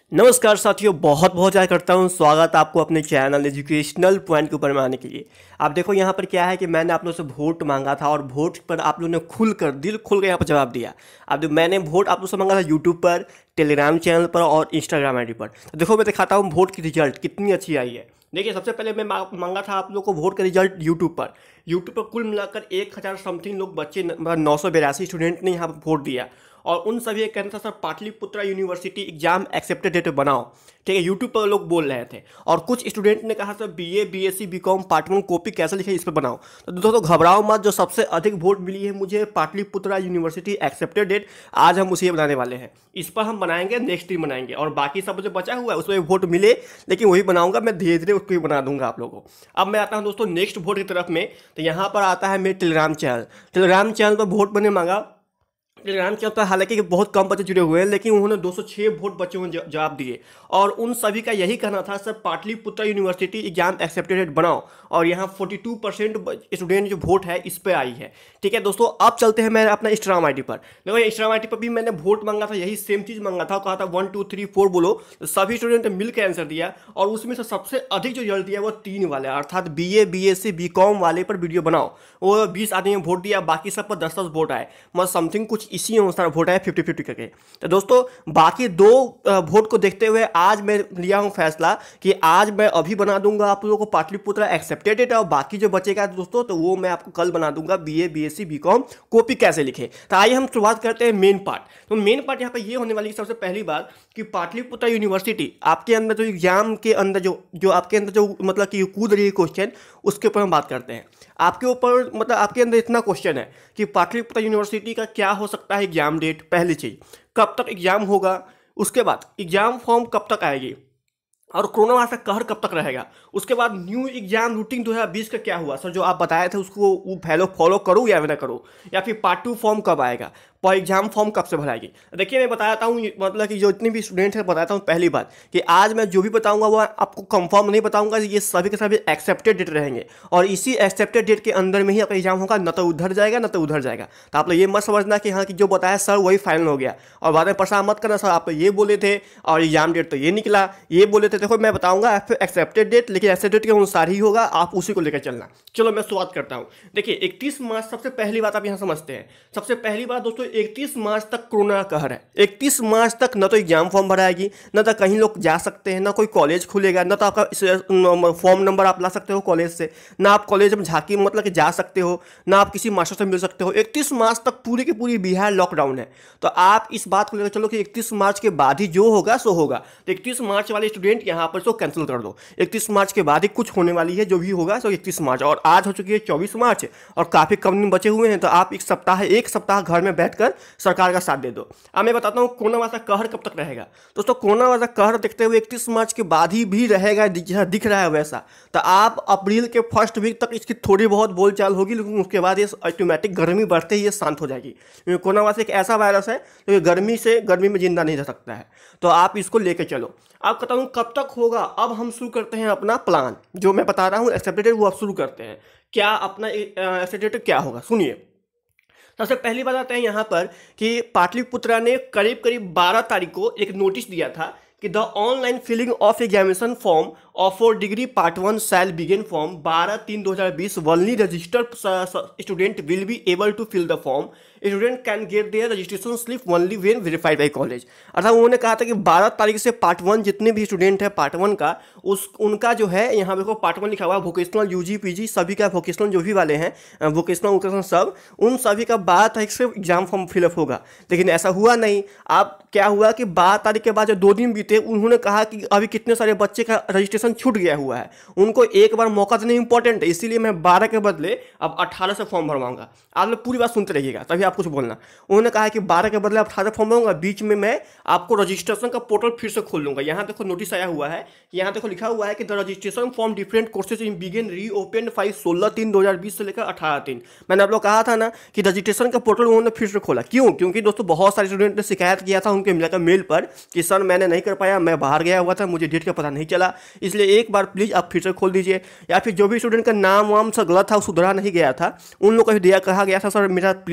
नमस्कार साथियों, बहुत बहुत ज़्यादा करता हूँ स्वागत आपको अपने चैनल एजुकेशनल पॉइंट के ऊपर में आने के लिए। आप देखो यहाँ पर क्या है कि मैंने आप लोगों से वोट मांगा था और वोट पर आप लोगों ने खुलकर दिल खोल कर यहाँ पर जवाब दिया। अब मैंने वोट आप लोगों से मांगा था यूट्यूब पर, टेलीग्राम चैनल पर और इंस्टाग्राम आईडी पर। तो देखो मैं दिखाता हूँ वोट की रिजल्ट कितनी अच्छी आई है। देखिए सबसे पहले मैं मांगा था आप लोग को वोट का रिजल्ट यूट्यूब पर। यूट्यूब पर कुल मिलाकर 1000 समथिंग लोग बच्चे 982 स्टूडेंट ने यहाँ पर वोट दिया और उन सभी का कहना था sir Patliputra university exam accepted date बनाओ। ठीक है, यूट्यूब पर लोग बोल रहे थे और कुछ स्टूडेंट ने कहा sir BA BSc BCom part 1 copy कैसे लिखे इस पर बनाओ। तो दोस्तों घबराओ मत, जो सबसे अधिक वोट मिली है मुझे पाटलिपुत्रा यूनिवर्सिटी एक्सेप्टेड डेट, आज हम उसे बनाने वाले हैं। इस पर हम बनाएंगे, नेक्स्ट दिन बनाएंगे और बाकी सब जो बचा हुआ है उसमें वोट मिले लेकिन वही बनाऊंगा मैं, धीरे धीरे उसको ही बना दूंगा आप लोगों को। अब मैं आता हूँ दोस्तों नेक्स्ट वोट की तरफ में। तो यहाँ पर आता है मेरे टेलीग्राम चैनल पर वोट मैंने मांगा। टेलीग्राम चैनल पर हालांकि बहुत कम बच्चे जुड़े हुए हैं लेकिन उन्होंने 206 वोट बच्चों ने जवाब दिए और उन सभी का यही कहना था sir Patliputra university exam accepted बनाओ और यहाँ 42% स्टूडेंट जो वोट है इस पर आई है। ठीक है दोस्तों, अब चलते हैं मैं अपना इंस्टाग्राम आईडी पर। देखो इंस्टाग्राम आईडी पर भी मैंने वोट मांगा था, यही सेम चीज़ मांगा था, कहा था 1 2 3 4 बोलो। तो सभी स्टूडेंट ने मिलकर आंसर दिया और उसमें से सबसे अधिक जो रिजल्ट दिया वो 3 वाले अर्थात बीए बीएससी बीकॉम वाले पर वीडियो बनाओ। वो 20 आदमी ने वोट दिया, बाकी सब पर 10-10 वोट आए, मतलब समथिंग कुछ इसी अनुसार वोट आए 50-50 करके। तो दोस्तों बाकी दो वोट को देखते हुए आज मैं लिया हूं फैसला कि आज मैं अभी बना दूंगा आप लोगों को पाटलिपुत्रा एक्सेप्टेड है और बाकी जो बचेगा दोस्तों तो वो मैं आपको कल बना दूंगा बीए बीएससी बीकॉम कॉपी कैसे लिखे। तो आइए हम शुरुआत करते हैं मेन पार्ट। तो मेन पार्ट यहाँ पे ये होने वाली है सबसे पहली बात कि पाटलिपुत्रा यूनिवर्सिटी आपके अंदर जो एग्जाम के अंदर जो आपके अंदर जो मतलब कि कूद रही है क्वेश्चन, उसके ऊपर हम बात करते हैं। आपके ऊपर मतलब आपके अंदर इतना क्वेश्चन है कि पाटलिपुत्रा यूनिवर्सिटी का क्या हो सकता है एग्जाम डेट, पहली चीज़ कब तक एग्जाम होगा, उसके बाद एग्जाम फॉर्म कब तक आएगी और कोरोना वायरस का कहर कब तक रहेगा, उसके बाद न्यू एग्जाम रूटीन 2020 का क्या हुआ सर, जो आप बताए थे उसको वो फॉलो करूँ या ना करूँ, या फिर पार्ट 2 फॉर्म कब आएगा, पर एग्जाम फॉर्म कब से भराएगी। देखिए मैं बताता हूँ मतलब कि जो इतनी भी स्टूडेंट है बताता हूँ पहली बात कि आज मैं जो भी बताऊँगा वो आपको कंफर्म नहीं बताऊँगा, ये सभी के सभी एक्सेप्टेड डेट रहेंगे और इसी एक्सेप्टेड डेट के अंदर में ही आपका एग्जाम होगा, न तो उधर जाएगा न तो उधर जाएगा। तो आप लोग ये मत समझना कि हाँ कि जो बताया सर वही फाइनल हो गया और बाद में परेशान मत करना सर आप ये बोले थे और एग्जाम डेट तो ये निकला, ये बोले थे। देखो मैं बताऊँगा एक्सेप्टेड डेट, लेकिन एक्सेप्टेड के अनुसार ही होगा, आप उसी को लेकर चलना। चलो मैं शुरुआत करता हूँ। देखिए 31 मार्च सबसे पहली बात आप यहाँ समझते हैं। सबसे पहली बात दोस्तों 31 मार्च तक कोरोना का कहर है। 31 मार्च तक न तो एग्जाम फॉर्म भराएगी, न तो कहीं लोग जा सकते हैं, न कोई कॉलेज खुलेगा, न तो आपका फॉर्म नंबर आप ला सकते हो कॉलेज से, ना आप कॉलेज में झांकी मतलब कि जा सकते हो, ना आप किसी मास्टर से मिल सकते हो। 31 मार्च तक पूरी की पूरी बिहार लॉकडाउन है। तो आप इस बात को लेकर चलो कि 31 मार्च के बाद ही जो होगा सो होगा। तो 31 मार्च वाले स्टूडेंट यहाँ पर सो कैंसिल कर दो। 31 मार्च के बाद ही कुछ होने वाली है, जो भी होगा सो 31 मार्च, और आज हो चुकी है 24 मार्च और काफ़ी कम दिन बचे हुए हैं। तो आप एक सप्ताह घर में बैठकर सरकार का साथ दे दो। अब मैं बताता हूँ कोरोना वायरस का कहर कब तक रहेगा। दोस्तों कोरोना वायरस का कहर देखते हुए 31 मार्च के बाद ही भी रहेगा, जैसा दिख रहा है वैसा। तो आप अप्रैल के फर्स्ट वीक तक इसकी थोड़ी बहुत बोलचाल होगी, लेकिन उसके बाद ये ऑटोमेटिक गर्मी बढ़ते ही ये शांत हो जाएगी, क्योंकि कोरोना वायरस एक ऐसा वायरस है जो गर्मी में जिंदा नहीं रह सकता है। तो आप इसको लेकर चलो। आप कहता हूँ कब तक होगा, अब हम शुरू करते हैं अपना प्लान। जो मैं बता रहा हूँ एक्सेप्टेड वो अब शुरू करते हैं। क्या अपना एक्सेप्टेड क्या होगा सुनिए। सबसे पहली बात आते हैं यहाँ पर कि पाटलिपुत्रा ने करीब करीब 12 तारीख को एक नोटिस दिया था कि the online filling of examination form of for degree part 1 shall begin from 12/3/2020 only registered student will be able to fill the form, student can get their registration slip only when verified by college. अर्थात उन्होंने कहा था कि 12 तारीख से part 1 जितने भी student है पार्ट 1 का उनका जो है यहाँ देखो पार्ट 1 लिखा हुआ है वोकेशनल यूजी पीजी सभी का, वोकेशनल जो भी वाले हैं वोकेशनल सब, उन सभी का 12 तारीख से एग्जाम फॉर्म फिलअप होगा। लेकिन ऐसा हुआ नहीं। अब क्या हुआ कि 12 तारीख के बाद जो 2 दिन बीते उन्होंने कहा कि अभी कितने सारे बच्चे का रजिस्ट्रेशन छूट गया हुआ है, उनको एक बार मौका देना इंपॉर्टेंट है, इसीलिए मैं 12 के बदले अब 18 से फॉर्म भरवाऊंगा। आप लोग पूरी बात सुनते रहिएगा तभी आप कुछ बोलना। उन्होंने कहा कि 12 के बदले 18 फॉर्म भरूंगा, बीच में मैं आपको रजिस्ट्रेशन का पोर्टल फिर से खोल लूंगा। यहाँ देखो नोटिस आया हुआ है, यहाँ देखो लिखा हुआ है कि the registration form different courses in begin re open 16/3/2020 से लेकर 18/3। मैंने आप लोग कहा था ना कि रजिस्ट्रेशन का पोर्टल उन्होंने फिर से खोला। क्यों? क्योंकि दोस्तों बहुत सारे स्टूडेंट ने शिकायत किया था उनके मिलाकर मेल पर कि सर मैंने नहीं कर पाया, मैं बाहर गया हुआ था, मुझे डेट का पता नहीं चला, इसलिए एक बार प्लीज़ आप फिर से खोल दीजिए। या फिर जो भी स्टूडेंट का नाम वाम सब गलत था सुधरा नहीं गया था, उन लोग को भी दिया कहा गया था सर मेरा प्लीज़ आप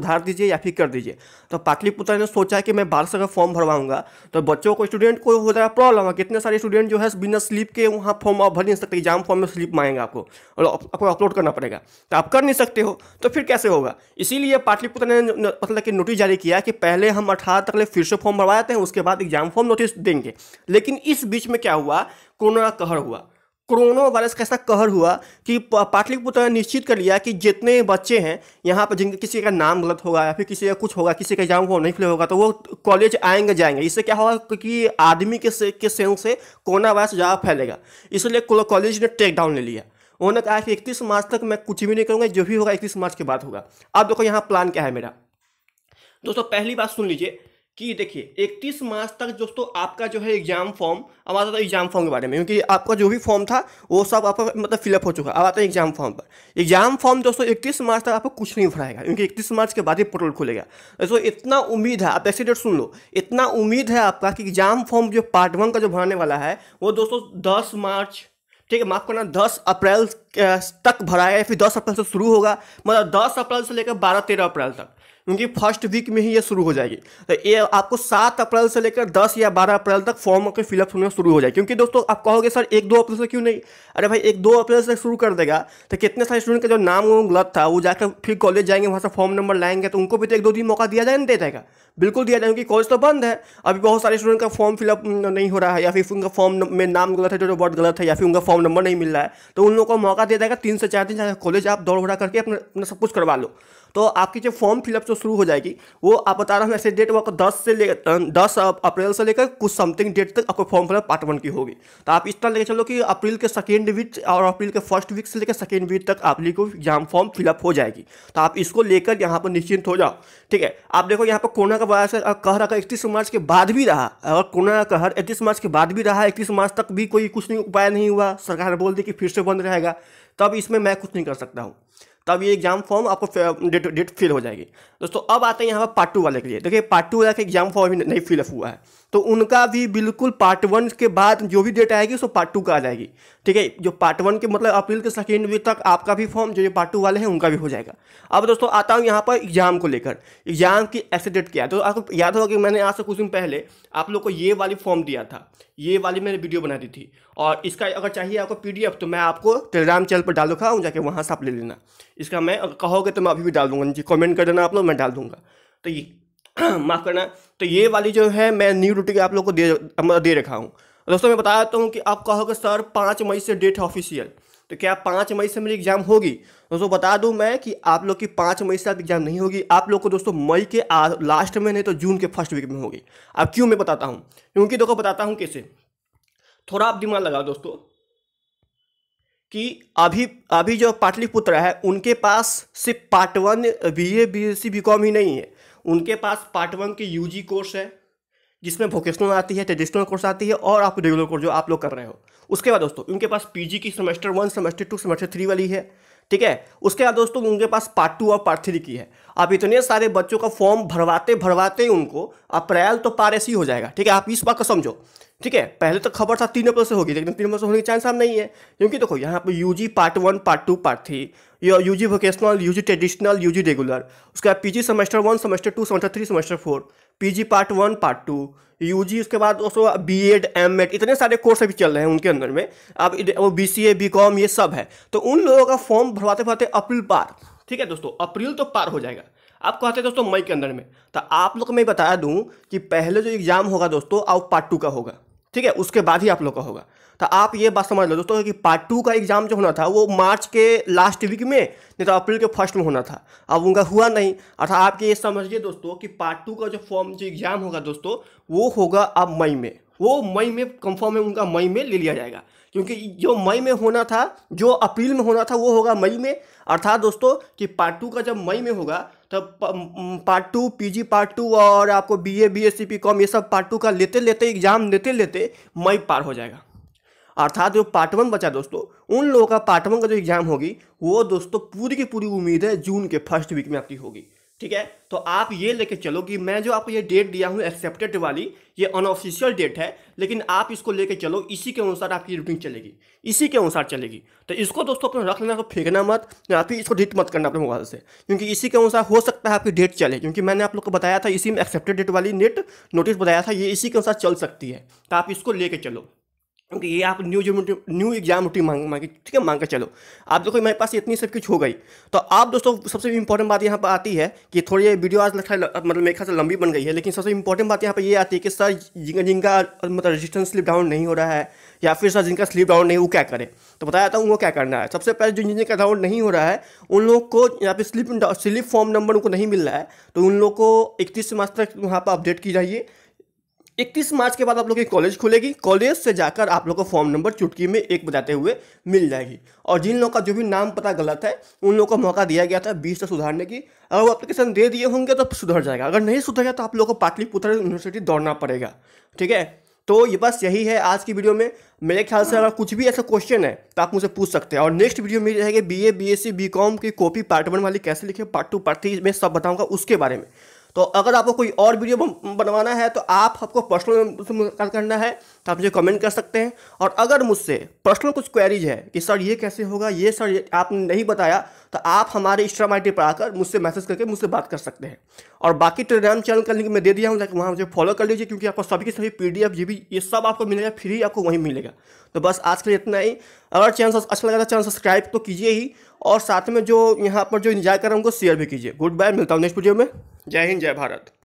सुधार दीजिए या फिर कर दीजिए। तो पाटलिपुत्र ने सोचा कि मैं 1200 का फॉर्म भरवाऊंगा, तो बच्चों को, स्टूडेंट को हो जाएगा प्रॉब्लम है। कितने सारे स्टूडेंट जो है बिना स्लिप के वहाँ फॉर्म आप भर नहीं सकते, एग्जाम फॉर्म में स्लिप मांगेंगे आपको और आपको अपलोड करना पड़ेगा, तो आप कर नहीं सकते हो, तो फिर कैसे होगा। इसीलिए पाटलिपुत्र ने मतलब कि नोटिस जारी किया कि पहले हम 18 तक फिर से फॉर्म भरवाते हैं, उसके बाद एग्जाम फॉर्म नोटिस देंगे। लेकिन इस बीच में क्या हुआ, कोरोना कहर हुआ। कोरोना वायरस का ऐसा कहर हुआ कि पाटलिपुत्र ने निश्चित कर लिया कि जितने बच्चे हैं यहाँ पर, जिनके किसी का नाम गलत होगा या फिर किसी का कुछ होगा, किसी का एग्जाम फॉर्म नहीं फिल होगा, तो वो कॉलेज आएंगे जाएंगे। इससे क्या होगा कि आदमी के सेंस से कोरोना वायरस ज़्यादा फैलेगा, इसलिए कॉलेज ने टेक डाउन ले लिया। उन्होंने कहा कि 31 मार्च तक मैं कुछ भी नहीं करूँगा, जो भी होगा 31 मार्च के बाद होगा। अब देखो यहाँ प्लान क्या है मेरा दोस्तों, पहली बात सुन लीजिए कि देखिए 31 मार्च तक दोस्तों आपका जो है एग्जाम फॉर्म, अब आता है एग्जाम फॉर्म के बारे में, क्योंकि आपका जो भी फॉर्म था वो सब आपका मतलब फिलअप हो चुका। अब आता है एग्जाम फॉर्म पर। एग्जाम फॉर्म दोस्तों 31 मार्च तक आपको कुछ नहीं भराएगा, क्योंकि 31 मार्च के बाद ही पोर्टल खुलेगा। दोस्तों इतना उम्मीद है, आप ऐसे डेट सुन लो, इतना उम्मीद है आपका कि एग्जाम फॉर्म जो पार्ट 1 का जो भराने वाला है वो दोस्तों 10 मार्च, ठीक है, माफ करना, 10 अप्रैल तक भराएगा या फिर 10 अप्रैल से शुरू होगा, मतलब 10 अप्रैल से लेकर 12-13 अप्रैल तक, क्योंकि फर्स्ट वीक में ही ये शुरू हो जाएगी। तो ये आपको 7 अप्रैल से लेकर 10 या 12 अप्रैल तक फॉर्म के फिलअप होना शुरू हो जाए। क्योंकि दोस्तों आप कहोगे सर 1-2 अप्रैल से क्यों नहीं, अरे भाई 1-2 अप्रैल से शुरू कर देगा तो कितने सारे स्टूडेंट का जो नाम गलत था वो जाकर फिर कॉलेज जाएंगे, वहाँ से फॉर्म नंबर लाएंगे, तो उनको भी तो 1-2 दिन मौका दिया जाए, नहीं दे जाएगा, बिल्कुल दिया जाएगा, क्योंकि कॉलेज तो बंद है। अभी बहुत सारे स्टूडेंट का फॉर्म फिलअप नहीं हो रहा है, या फिर उनका फॉर्म में नाम गलत है, जो वर्ड गलत है, या फिर उनका फॉर्म नंबर नहीं मिल रहा है, तो उन लोगों को मौका दिया जाएगा 3 से 4 दिन जाकर कॉलेज आप दौड़ भरा करके अपना सब कुछ करवा लो। तो आपकी जो फॉर्म फिलअप जो शुरू हो जाएगी वो आप बता रहा हूँ ऐसे डेट, वो आपको 10 अप्रैल से लेकर कुछ समथिंग डेट तक आपको फॉर्म फिलअप पार्ट 1 की होगी। तो आप इस तरह लेकर चलो कि अप्रैल के सेकेंड वीक और अप्रैल के फर्स्ट वीक से लेकर सेकेंड वीक तक आप को एग्जाम फॉर्म फिलअप हो जाएगी। तो आप इसको लेकर यहाँ पर निश्चिंत हो जाओ, ठीक है। आप देखो यहाँ पर कोरोना का वायरस कहर अगर 31 मार्च के बाद भी रहा, अगर कोरोना का कहर 31 मार्च के बाद भी रहा, 31 मार्च तक भी कोई कुछ नहीं उपाय नहीं हुआ, सरकार बोल दी कि फिर से बंद रहेगा, तब इसमें मैं कुछ नहीं कर सकता हूँ, तब ये एग्जाम फॉर्म आपको डेट फिल हो जाएगी। दोस्तों अब आते हैं यहाँ पर पार्ट 2 वाले के लिए। देखिए पार्ट 2 वाला का एग्जाम फॉर्म भी नहीं फिलअप हुआ है, तो उनका भी बिल्कुल पार्ट 1 के बाद जो भी डेट आएगी सो पार्ट 2 का आ जाएगी, ठीक है। जो पार्ट 1 के मतलब अप्रैल के सेकेंड वीक तक आपका भी फॉर्म, जो पार्ट 2 वाले हैं उनका भी हो जाएगा। अब दोस्तों आता हूँ यहाँ पर एग्जाम को लेकर, एग्जाम की ऐसे डेट क्या है। तो आपको याद होगा कि मैंने आज से कुछ दिन पहले आप लोग को ये वाली फॉर्म दिया था, ये वाली मैंने वीडियो बना दी थी, और इसका अगर चाहिए आपको PDF तो मैं आपको टेलीग्राम चैनल पर डाल रखा हूँ, जाके वहाँ से आप ले लेना। इसका मैं अगर कहोगे तो मैं अभी भी डाल दूंगा, नीचे कमेंट कर देना आप लोग, मैं डाल दूंगा। तो ये माफ़ करना, तो ये वाली जो है मैं न्यू रूटीन आप लोग को दे रखा हूँ। दोस्तों मैं बता देता हूँ कि आप कहोगे सर 5 मई से डेट है ऑफिशियल, तो क्या 5 मई से मेरी एग्जाम होगी। दोस्तों बता दूं मैं कि आप लोग की 5 मई से आप एग्जाम नहीं होगी, आप लोग को दोस्तों मई के लास्ट में नहीं तो जून के फर्स्ट वीक में होगी। अब क्यों मैं बताता हूँ, क्योंकि देखो बताता हूँ कैसे, थोड़ा आप दिमाग लगाओ दोस्तों, कि अभी जो पाटलिपुत्र है उनके पास सिर्फ पार्ट 1 BA BSc BCom ही नहीं है, उनके पास पार्ट 1 की UG कोर्स है जिसमें वोकेशनल आती है, ट्रेडिशनल कोर्स आती है, और आप रेगुलर कोर्स जो आप लोग कर रहे हो। उसके बाद दोस्तों उनके पास PG की सेमेस्टर 1, सेमेस्टर 2, सेमेस्टर 3 वाली है, ठीक है। उसके बाद दोस्तों उनके पास पार्ट 2 और पार्ट 3 की है। आप इतने सारे बच्चों का फॉर्म भरवाते उनको अप्रैल तो पार ऐसे ही हो जाएगा, ठीक है। आप इस बात को समझो, ठीक है। पहले तो खबर था 3 अप्रैल से होगी, लेकिन 3 अप्रैल से होने के चांस अब नहीं है, क्योंकि देखो यहाँ पर UG part 1, part 2, part 3, UG vocational, UG traditional, UG regular, उसके बाद PG semester 1, semester 2, semester 3, semester 4, PG part 1, part 2, UG, उसके बाद दोस्तों BEd, M.Ed, इतने सारे कोर्स अभी चल रहे हैं उनके अंदर में। अब वो BCA BCom ये सब है, तो उन लोगों का फॉर्म भरवाते अप्रैल पार, ठीक है दोस्तों, अप्रैल तो पार हो जाएगा। आप कहते हैं दोस्तों मई के अंदर में, तो आप लोग को मैं बता दूं कि पहले जो एग्जाम होगा दोस्तों अब पार्ट 2 का होगा, ठीक है, उसके बाद ही आप लोग का होगा। तो आप ये बात समझ लो दोस्तों कि पार्ट 2 का एग्जाम जो होना था वो मार्च के लास्ट वीक में, नहीं तो अप्रैल के फर्स्ट में होना था, अब उनका हुआ नहीं। अर्थात आप ये समझिए दोस्तों कि पार्ट 2 का जो फॉर्म जो एग्जाम होगा दोस्तों वो होगा अब मई में, वो मई में कंफर्म है, उनका मई में ले लिया जाएगा, क्योंकि जो मई में होना था, जो अप्रैल में होना था वो होगा मई में। अर्थात दोस्तों कि पार्ट 2 का जब मई में होगा तब पार्ट 2 PG पार्ट 2 और आपको BA BSc BCom ये सब पार्ट 2 का लेते एग्जाम लेते मई पार हो जाएगा। अर्थात जो पार्ट 1 बचा दोस्तों, उन लोगों का पार्ट 1 का जो एग्जाम होगी वो दोस्तों पूरी की पूरी उम्मीद है जून के फर्स्ट वीक में आपकी होगी, ठीक है। तो आप ये लेके चलो कि मैं जो आपको ये डेट दिया हूँ एक्सेप्टेड वाली, ये अनऑफिशियल डेट है, लेकिन आप इसको लेके चलो, इसी के अनुसार आपकी रूटीन चलेगी, इसी के अनुसार चलेगी। तो इसको दोस्तों अपने रख लेना, को फेंकना मत, या फिर इसको डिलीट मत करना अपने मोबाइल से, क्योंकि इसी के अनुसार हो सकता है आपकी डेट चले, क्योंकि मैंने आप लोग को बताया था इसी में एक्सेप्टेड डेट वाली नेट नोटिस बताया था, ये इसी के अनुसार चल सकती है। तो आप इसको लेके चलो, क्योंकि ये आप न्यू एग्जाम रूटीन मांग ठीक है, मांग के चलो। आप देखो मेरे पास इतनी सब कुछ हो गई। तो आप दोस्तों सबसे इंपॉर्टेंट बात यहाँ पर आती है कि थोड़ी ये वीडियो आज लगता है मतलब मेरे ख्याल से लंबी बन गई है, लेकिन सबसे इंपॉर्टेंट बात यहाँ पर ये आती है कि सर जिनका मतलब रजिस्ट्रेशन स्लिप डाउन नहीं हो रहा है, या फिर सर जिनका स्लिप डाउन नहीं, वो क्या करें। तो बताया था उनको क्या करना है। सबसे पहले जिनका डाउन नहीं हो रहा है उन लोग को यहाँ पे स्लिप फॉर्म नंबर उनको नहीं मिल रहा है, तो उन लोग को 31 मार्च तक वहाँ पर अपडेट की जाइए। 31 मार्च के बाद आप लोग की कॉलेज खुलेगी, कॉलेज से जाकर आप लोग को फॉर्म नंबर चुटकी में एक बजाते हुए मिल जाएगी। और जिन लोगों का जो भी नाम पता गलत है उन लोगों को मौका दिया गया था 20 तक सुधारने की। अगर वो एप्लीकेशन दे दिए होंगे तो सुधर जाएगा, अगर नहीं सुधरेगा तो आप लोगों को पाटलिपुत्र यूनिवर्सिटी दौड़ना पड़ेगा। ठीक है, तो ये बस यही है आज की वीडियो में। मेरे ख्याल से अगर कुछ भी ऐसा क्वेश्चन है तो आप मुझे पूछ सकते हैं। और नेक्स्ट वीडियो में रहेगी BA BSc BCom की कॉपी पार्ट 1 वाली कैसे लिखे, पार्ट 2 पार्ट 3 में सब बताऊंगा उसके बारे में। तो अगर आपको कोई और वीडियो बनवाना है तो आपको पर्सनल करना है तो आप मुझे कमेंट कर सकते हैं। और अगर मुझसे पर्सनल कुछ क्वेरीज है कि सर ये कैसे होगा, ये सर ये आपने नहीं बताया, तो आप हमारे इंस्टाग्राम ID पर आकर मुझसे मैसेज करके मुझसे बात कर सकते हैं। और बाकी टेलीग्राम चैनल का लिंक मैं दे दिया हूँ, ताकि वहाँ मुझे फॉलो कर लीजिए, क्योंकि आपको सभी के सभी PDF ये सब आपको मिलेगा फ्री, आपको वहीं मिलेगा। तो बस आज के लिए इतना ही। अगर चैनल अच्छा लगा तो चैनल सब्सक्राइब तो कीजिए ही, और साथ में जो यहाँ पर जो एंजॉय कर रहा हूँ उनको शेयर भी कीजिए। गुड बाय, मिलता हूँ नेक्स्ट वीडियो में। जय हिंद, जय भारत।